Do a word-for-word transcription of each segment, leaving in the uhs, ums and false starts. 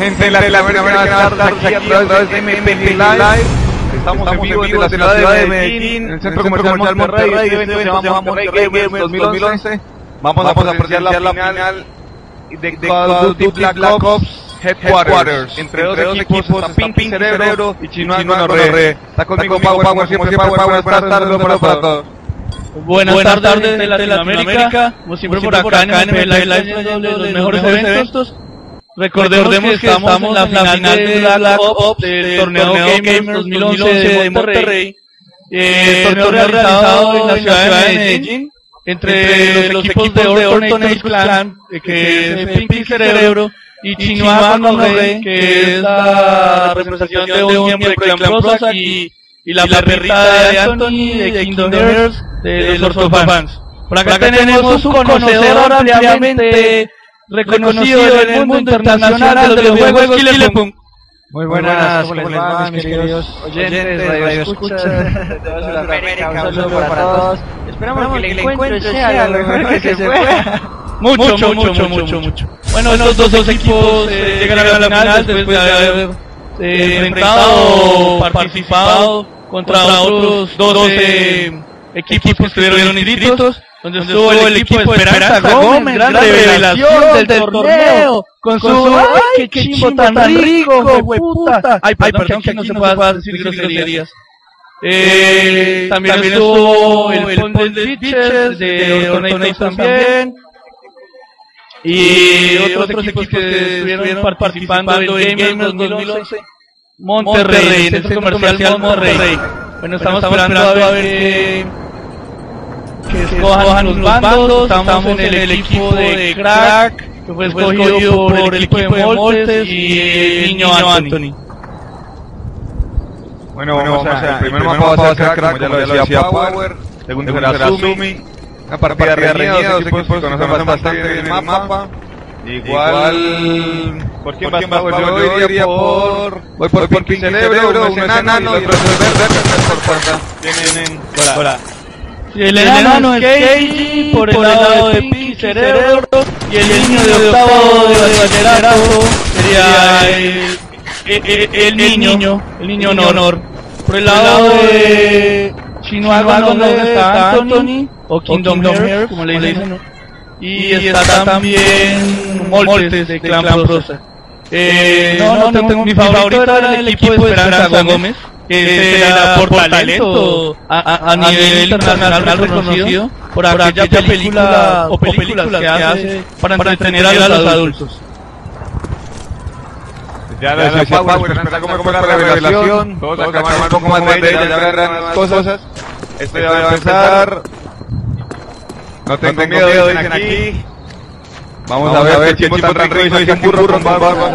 Gente de Latinoamérica, aquí a través de M P G Live. Estamos en vivo desde la ciudad de Medellín, en el Centro Comercial Monterrey. Este evento se llama Monterrey Gamers dos mil once. Vamos a presenciar la final de Call of Duty Black Ops Headquarters, entre dos equipos, Pink Cerebro y Chinoa Gonorre. Está conmigo Power, siempre Power, buenas tardes para todos. Buenas tardes de Latinoamérica, como siempre por acá en M P G Live, los mejores eventos. Recordemos que estamos en la final de Black Ops del torneo Gamers dos mil once de Monterrey. El torneo realizado en la ciudad de Medellín entre los equipos de Orton Clan, que es Pink Cerebro, y Chinoa Gonorre, que es la representación de un miembro de Clan Prozac, y la perrita de Anthony de Kingdom Hearts de los Ortofans. Por acá tenemos un conocedor ampliamente reconocido en el mundo internacional de los videojuegos, Killer Punk. Muy buenas, ¿cómo les va, mis queridos oyentes, radioescuchas de toda Sudamérica? Un saludo para todos. Esperamos que el encuentro sea lo mejor que se pueda. Mucho, mucho, mucho, mucho. Bueno, estos dos equipos llegan a la final después de haber enfrentado, participado contra otros doce equipos que estuvieron inscritos, donde estuvo el equipo de Esperanza Gómez, gran revelación del torneo, con su ¡ay, qué chimbo tan rico, hueputa! Ay, perdón que no se pueda decir groserías. Eh, también estuvo el Fondo de Pitches de Ortoneitos también, y otros equipos que estuvieron participando en Gamers dos mil once. Monterrey, en el Centro Comercial Monterrey. Bueno, estamos esperando a ver que que escojan los bandos. Estamos en el equipo de Crack, que fue escogido por el equipo de Moltes y el niño Anthony. Bueno, vamos a ver, primero mapa va a ser Crack, como ya lo decía Power. Segundo será Sumi. Una partida reñida, dos equipos que conocen bastante bien el mapa. Igual, ¿por quién vas, Power? Yo iría por... Voy por Pink Cerebro, un enano y otro es verde, por puerta. Vienen por ahí. El enano es Keiji por el lado de Pink Cerebro, y el niño de octavo de bachillerato sería el, el, el niño, el niño honor. Por el lado de Chinoa Gonorre está Anthony, o Kingdom Hearts, como le dicen, y está también Moltes de Clan Prozac. Eh, no, no tengo, mi favorito era el equipo de Esperanza Gómez, que era por talento a, a, a nivel internacional reconocido por aquella película o películas que hace para entretener a los adultos. Ya lo decía Power, Esperanza Gómez como la revelación, todos acá van un poco más de ella, ya verán las cosas. Esto ya va a empezar. No tengo miedo, dicen aquí. Vamos, Vamos a ver si el equipo tan rico dice un burro con barba.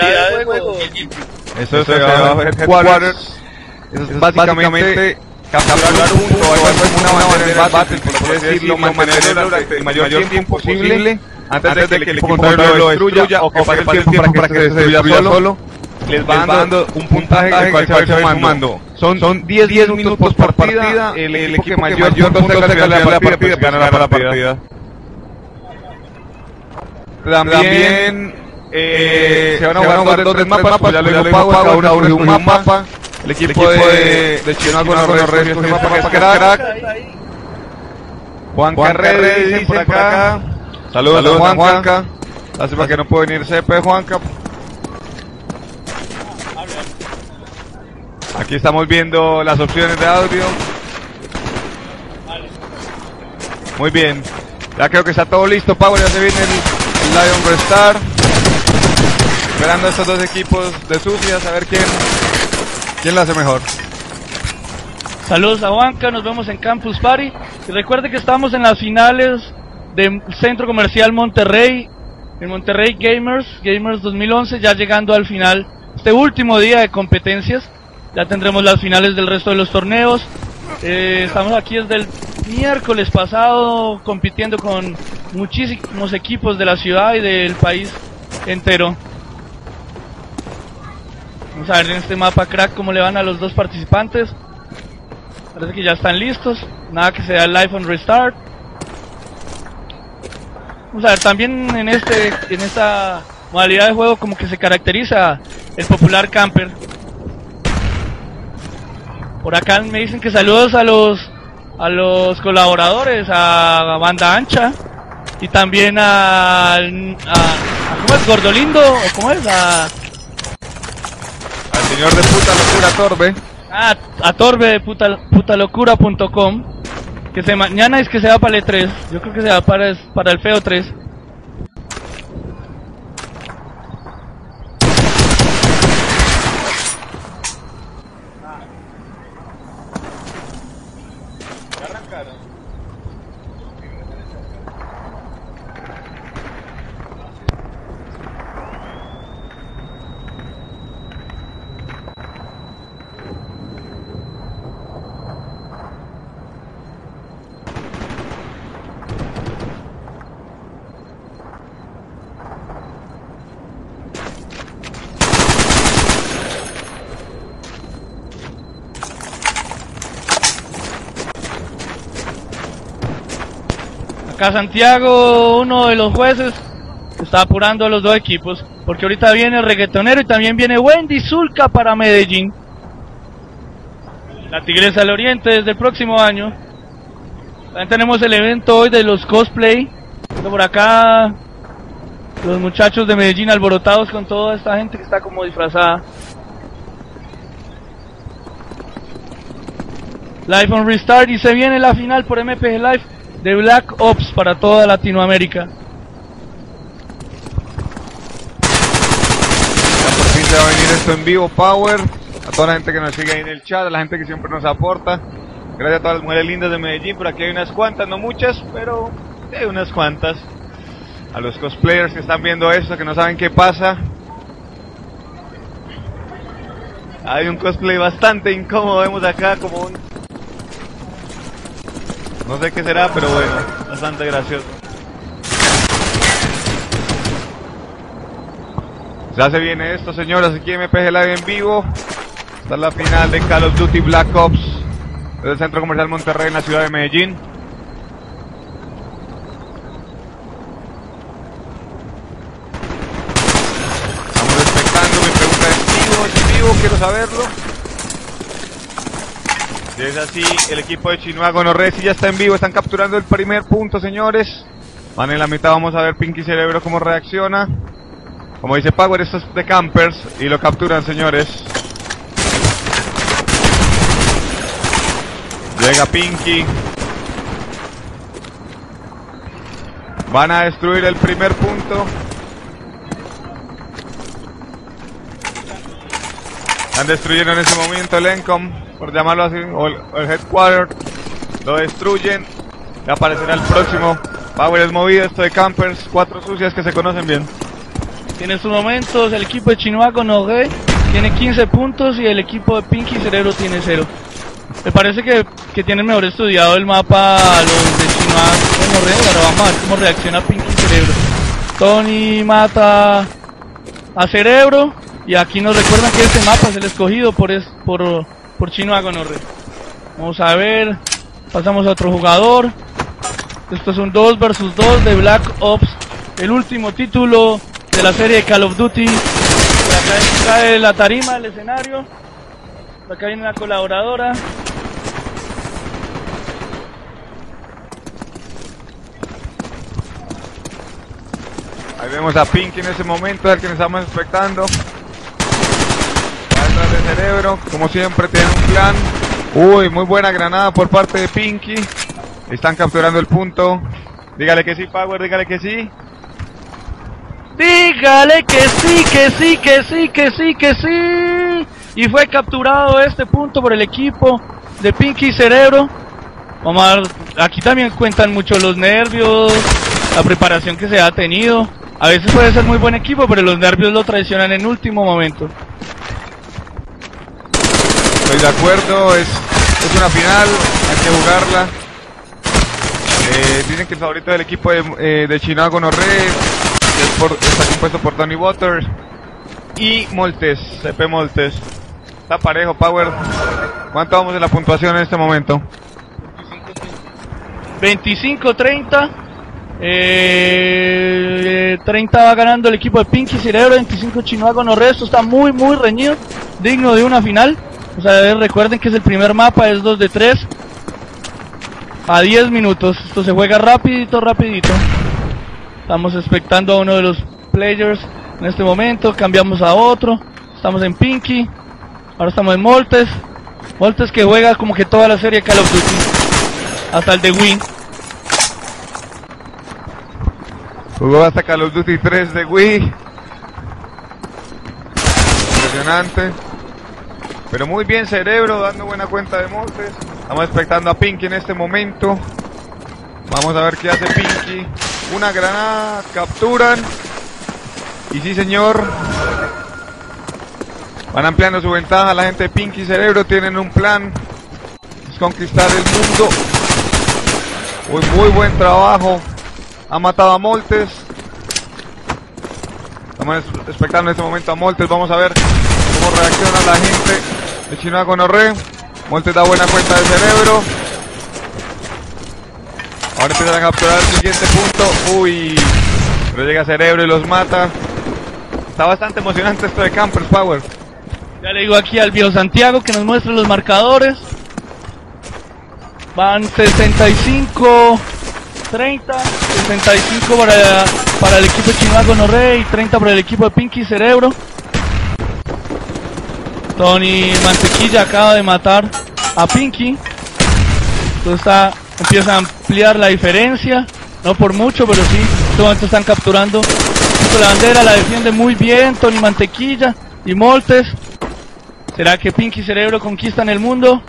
Eso se llama Headquarters. Eso es básicamente capturar un punto, una bandera en battle, por así decirlo, mantenerlo durante el mayor tiempo posible antes de que el equipo contrario lo destruya o que pase el tiempo para que se destruya solo. Les va dando un puntaje el cual se va a ir sumando. Son diez minutos por partida. El equipo que mayor puntos tenga la partida gana la partida. También eh, se van a jugar dos tres mapas, pues ya lo dijo Power, cada uno escoge un mapa. El equipo de, de Chinoa Gonorre escogió este mapa que es Crack. Juan Carrera dicen por acá. Saludos a Juanca. Lástima que no puede venir C P Juanca. Aquí estamos viendo las opciones de audio. Muy bien. Ya creo que está todo listo, Power, ya se viene el Lion Restar, esperando a estos dos equipos de sucias a ver quién quién la hace mejor. Saludos a Juanca, nos vemos en Campus Party y recuerde que estamos en las finales del Centro Comercial Monterrey, en Monterrey Gamers, Gamers dos mil once, ya llegando al final, este último día de competencias. Ya tendremos las finales del resto de los torneos. Eh, estamos aquí desde el miércoles pasado compitiendo con muchísimos equipos de la ciudad y del país entero. Vamos a ver en este mapa Crack cómo le van a los dos participantes. Parece que ya están listos. Nada que sea el Live on Restart. Vamos a ver también en este en esta modalidad de juego como que se caracteriza el popular camper. Por acá me dicen que saludos a los a los colaboradores, a Banda Ancha y también a, a, a ¿cómo es? Gordolindo, o ¿cómo es? A, al señor de puta locura Torbe. Ah, a Torbe de puta, putalocura punto com, que se mañana es que se va para el E tres. Yo creo que se va para, para el Feo tres. Acá Santiago, uno de los jueces, está apurando a los dos equipos, porque ahorita viene el reggaetonero y también viene Wendy Zulka para Medellín. La Tigresa del Oriente desde el próximo año. También tenemos el evento hoy de los cosplay. Por acá, los muchachos de Medellín alborotados con toda esta gente que está como disfrazada. Live on Restart, y se viene la final por M P G Live de Black Ops para toda Latinoamérica. Ya por fin se va a venir esto en vivo, Power. A toda la gente que nos sigue ahí en el chat, a la gente que siempre nos aporta. Gracias a todas las mujeres lindas de Medellín. Por aquí hay unas cuantas, no muchas, pero hay unas cuantas. A los cosplayers que están viendo esto, que no saben qué pasa. Hay un cosplay bastante incómodo, vemos acá como un... no sé qué será, pero bueno, bastante gracioso. Ya se viene esto, señoras, aquí M P G Live en vivo. Esta es la final de Call of Duty Black Ops desde el Centro Comercial Monterrey en la ciudad de Medellín. Estamos expectando, mi pregunta es vivo, es vivo, quiero saberlo. Si es así, el equipo de Chinoa Gonorré sí ya está en vivo, están capturando el primer punto, señores. Van en la mitad, vamos a ver Pinky Cerebro cómo reacciona. Como dice Power, esto es de campers y lo capturan, señores. Llega Pinky. Van a destruir el primer punto. Están destruyendo en ese momento el Encom, por llamarlo así, o el, o el Headquarter. Lo destruyen. Ya aparecerá el próximo. Power es movido, esto de campers. Cuatro sucias que se conocen bien. Tiene sus momentos, el equipo de Chinoa Gonorré tiene quince puntos y el equipo de Pinky Cerebro tiene cero. Me parece que, que tienen mejor estudiado el mapa los de Chinoa Gonorré. Ahora vamos a ver cómo reacciona Pinky Cerebro. Tony mata a Cerebro y aquí nos recuerdan que este mapa es el escogido por, es, por, por Chinoa Gonorré. Vamos a ver, pasamos a otro jugador. Esto es un dos versus dos de Black Ops, el último título de la serie de Call of Duty. Por acá trae la tarima, el escenario. Por acá viene la colaboradora. Ahí vemos a Pinky en ese momento, al que nos estamos expectando. Va detrás de Cerebro, como siempre tiene un plan. Uy, muy buena granada por parte de Pinky. Están capturando el punto. Dígale que sí, Power, dígale que sí. Dígale que sí, que sí, que sí, que sí, que sí. Y fue capturado este punto por el equipo de Pinky Cerebro. Vamos a ver, aquí también cuentan mucho los nervios, la preparación que se ha tenido. A veces puede ser muy buen equipo, pero los nervios lo traicionan en último momento. Estoy de acuerdo, es, es una final, hay que jugarla. Eh, dicen que el favorito del equipo de, eh, de Chinoa Gonorré es por, está compuesto por Tony Waters y Moltes, C P Moltes. Está parejo, Power. ¿Cuánto vamos de la puntuación en este momento? veinticinco treinta. Eh, treinta va ganando el equipo de Pinky Cerebro, veinticinco Chinoa Gonorrea. Esto está muy muy reñido, digno de una final. O sea, recuerden que es el primer mapa, es dos de tres a diez minutos. Esto se juega rapidito, rapidito. Estamos expectando a uno de los players en este momento. Cambiamos a otro. Estamos en Pinky. Ahora estamos en Moltes. Moltes que juega como que toda la serie Call of Duty, hasta el de Wii. Jugó hasta Call of Duty tres de Wii. Impresionante. Pero muy bien Cerebro, dando buena cuenta de Moltes. Estamos expectando a Pinky en este momento. Vamos a ver qué hace Pinky. Una granada, capturan. Y sí señor, van ampliando su ventaja. La gente de Pinky Cerebro tienen un plan, es conquistar el mundo. Muy, muy buen trabajo. Ha matado a Moltes. Estamos expectando en este momento a Moltes. Vamos a ver cómo reacciona la gente de Chinoa Gonorrea. Moltes da buena cuenta de Cerebro. Ahora empiezan a capturar el siguiente punto. Uy, pero llega Cerebro y los mata. Está bastante emocionante esto de Campers Power. Ya le digo aquí al viejo Santiago que nos muestre los marcadores. Van sesenta y cinco treinta, sesenta y cinco para, para el equipo de Chinoa Gonorrea y treinta para el equipo de Pinky Cerebro. Tony Mantequilla acaba de matar a Pinky. Entonces está, empieza a ampliar la diferencia. No por mucho, pero sí, en este momento están capturando la bandera, la defiende muy bien Tony Mantequilla y Moltes. ¿Será que Pinky Cerebro conquistan el mundo?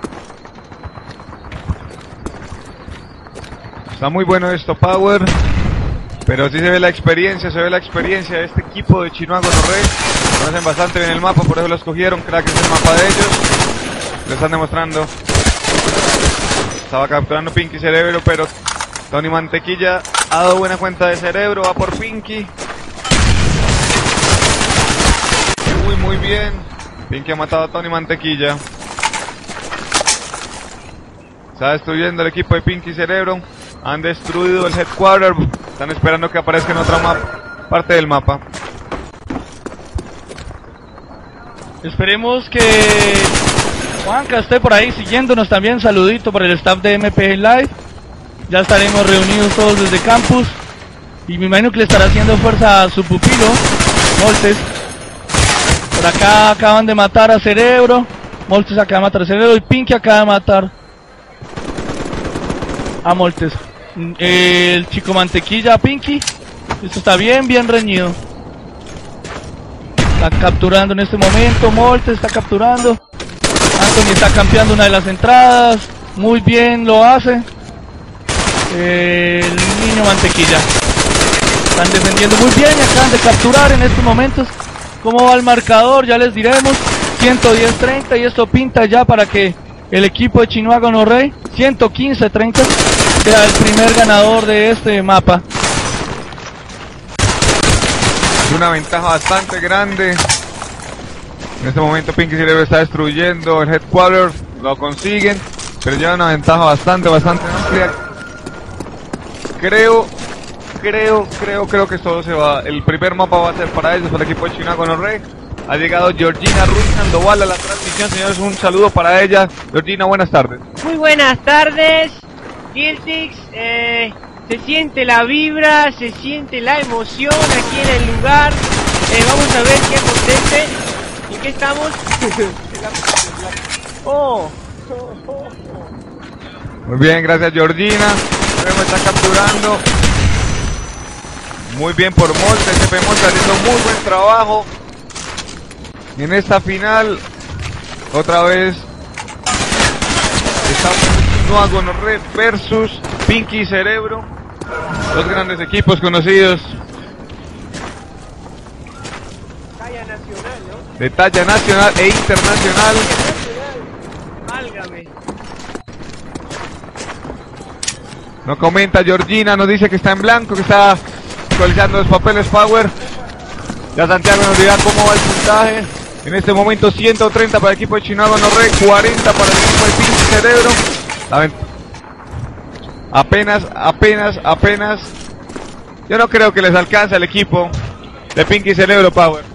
Está muy bueno esto, Power. Pero sí se ve la experiencia, se ve la experiencia de este equipo de Chinoa Gonorrea. Conocen bastante bien el mapa, por eso lo escogieron. Creo que es el mapa de ellos. Lo están demostrando. Estaba capturando Pinky Cerebro, pero Tony Mantequilla ha dado buena cuenta de Cerebro. Va por Pinky. Muy, muy bien. Pinky ha matado a Tony Mantequilla. Está destruyendo el equipo de Pinky Cerebro. Han destruido el headquarter. Están esperando que aparezca en otra mapa, parte del mapa. Esperemos que Juanca esté por ahí siguiéndonos también. Saludito para el staff de M P G Live. Ya estaremos reunidos todos desde campus. Y me imagino que le estará haciendo fuerza a su pupilo, Moltes. Por acá acaban de matar a Cerebro. Moltes acaba de matar a Cerebro y Pinky acaba de matar a Moltes. El chico Mantequilla a Pinky. Esto está bien, bien reñido. Está capturando en este momento. Moltes está capturando. Anthony está campeando una de las entradas. Muy bien lo hace. El niño Mantequilla. Están defendiendo muy bien y acaban de capturar en estos momentos. ¿Cómo va el marcador? Ya les diremos. ciento diez treinta y esto pinta ya para que el equipo de Chinoa Gonorrea ciento quince treinta sea el primer ganador de este mapa. Una ventaja bastante grande. En este momento Pinky Cerebro está destruyendo el headquarter. Lo consiguen, pero lleva una ventaja bastante, bastante amplia. Creo, creo, creo, creo que todo se va. El primer mapa va a ser para ellos, para el equipo de Chinoa Gonorrea. Ha llegado Georgina Ruiz Sandoval a la transmisión, señores, un saludo para ella. Georgina, buenas tardes. Muy buenas tardes, Guiltix. Eh, se siente la vibra, se siente la emoción aquí en el lugar. Eh, vamos a ver qué acontece. ¿En qué estamos? oh. Muy bien, gracias Georgina. Me está capturando. Muy bien por Moltes, F P Moltes haciendo muy buen trabajo. En esta final, otra vez, estamos en Chinoa Gonorrea versus Pinky Cerebro. Dos grandes equipos conocidos. Talla nacional, ¿no? De talla nacional e internacional. Válgame. Nos comenta Georgina, nos dice que está en blanco, que está actualizando los papeles Power. Ya Santiago nos dirá cómo va el puntaje. En este momento ciento treinta para el equipo de Chinoa Gonorrea, cuarenta para el equipo de Pinky Cerebro. La apenas, apenas, apenas Yo no creo que les alcance al equipo de Pinky Cerebro Power.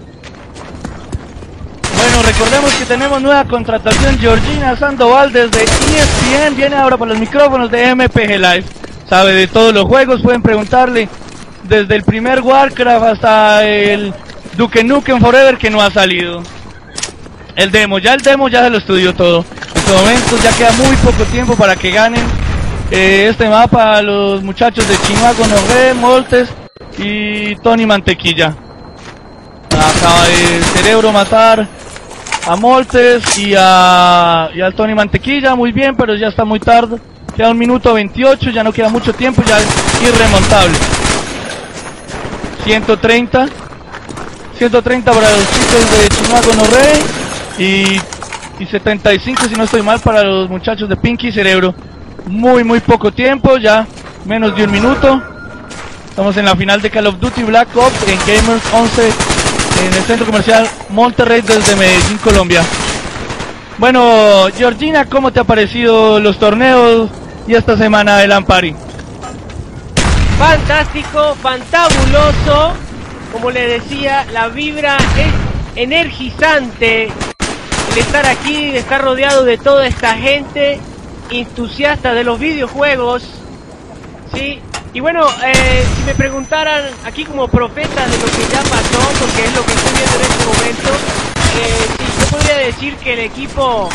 Bueno, recordemos que tenemos nueva contratación, Georgina Sandoval desde E S P N, viene ahora por los micrófonos de M P G Live. Sabe de todos los juegos, pueden preguntarle desde el primer Warcraft hasta el Duke Nukem Forever que no ha salido. El demo, ya el demo ya se lo estudió todo. En este momento ya queda muy poco tiempo para que ganen eh, este mapa a los muchachos de Chinoa Gonorré, Moltes y Tony Mantequilla. Acaba de Cerebro matar a Moltes y a y al Tony Mantequilla, muy bien, pero ya está muy tarde. Queda un minuto veintiocho, ya no queda mucho tiempo, ya es irremontable. ciento treinta ciento treinta para los chicos de Chinoa Gonorré y, y setenta y cinco si no estoy mal para los muchachos de Pinky Cerebro. Muy muy poco tiempo, ya menos de un minuto. Estamos en la final de Call of Duty Black Ops en Gamers once en el centro comercial Monterrey desde Medellín, Colombia. Bueno, Georgina, ¿cómo te ha parecido los torneos y esta semana de Lampari? Fantástico, fantabuloso. Como le decía, la vibra es energizante. El estar aquí, de estar rodeado de toda esta gente entusiasta de los videojuegos, ¿sí? Y bueno, eh, si me preguntaran aquí como profetas de lo que ya pasó, porque es lo que estoy viendo en este momento, eh, sí, yo podría decir que el equipo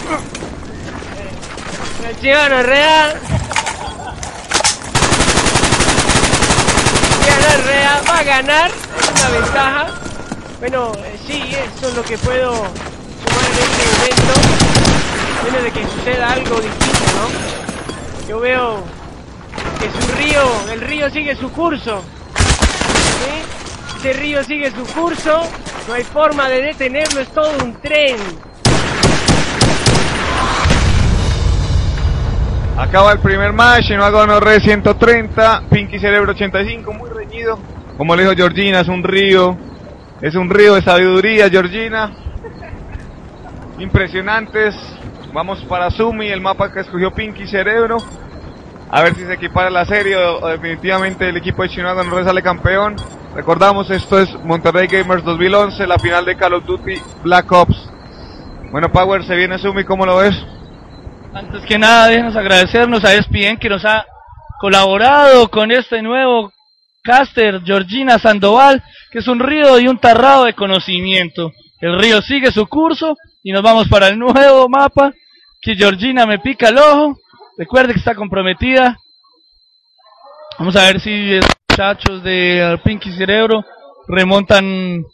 eh, Chinoa Gonorré va a ganar, es una ventaja. Bueno, eh, sí, eso es lo que puedo sumar en este momento, menos de que suceda algo distinto, ¿no? Yo veo que su río, el río sigue su curso, ¿sí? Ese río sigue su curso, no hay forma de detenerlo, es todo un tren. Acaba el primer match, Chinoa Gonorré ciento treinta, Pinky Cerebro ochenta y cinco, muy reñido. Como le dijo Georgina, es un río, es un río de sabiduría, Georgina. Impresionantes. Vamos para Sumi, el mapa que escogió Pinky Cerebro. A ver si se equipara la serie o, o definitivamente el equipo de Chinoa Gonorré sale campeón. Recordamos, esto es Monterrey Gamers dos mil once, la final de Call of Duty Black Ops. Bueno, Power, se viene Sumi, ¿cómo lo ves? Antes que nada, déjenos agradecernos a E S P N que nos ha colaborado con este nuevo caster, Georgina Sandoval, que es un río y un tarrado de conocimiento. El río sigue su curso y nos vamos para el nuevo mapa, que Georgina me pica el ojo. Recuerde que está comprometida. Vamos a ver si los muchachos de Pinky Cerebro remontan